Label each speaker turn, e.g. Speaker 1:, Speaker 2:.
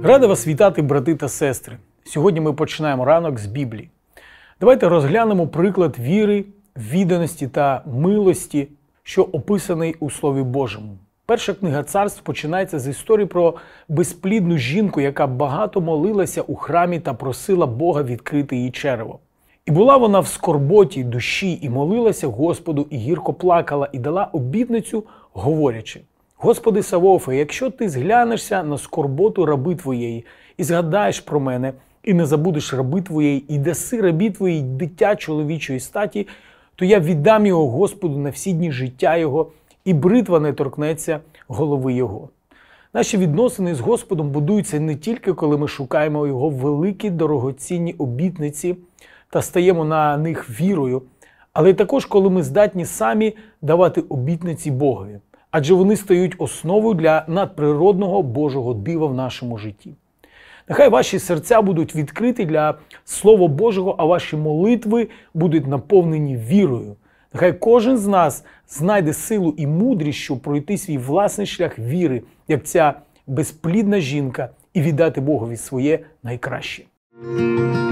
Speaker 1: Рада вас вітати, брати та сестри. Сьогодні ми починаємо ранок з Біблії. Давайте розглянемо приклад віри, відданості та милості, що описаний у Слові Божому. Перша книга Царств починається з історії про безплідну жінку, яка багато молилася у храмі та просила Бога відкрити її черево. І була вона в скорботі душі і молилася Господу, і гірко плакала, і дала обітницю, говорячи: «Господи Савоофе, якщо ти зглянешся на скорботу раби твоєї, і згадаєш про мене, і не забудеш раби твоєї, і даси рабі твоїй дитя чоловічої статі, то я віддам його Господу на всі дні життя його, і бритва не торкнеться голови його». Наші відносини з Господом будуються не тільки, коли ми шукаємо його великі дорогоцінні обітниці та стаємо на них вірою, але також, коли ми здатні самі давати обітниці Богові, адже вони стають основою для надприродного Божого дива в нашому житті. Нехай ваші серця будуть відкриті для Слова Божого, а ваші молитви будуть наповнені вірою. Нехай кожен з нас знайде силу і мудрість, щоб пройти свій власний шлях віри, як ця безплідна жінка, і віддати Богові своє найкраще.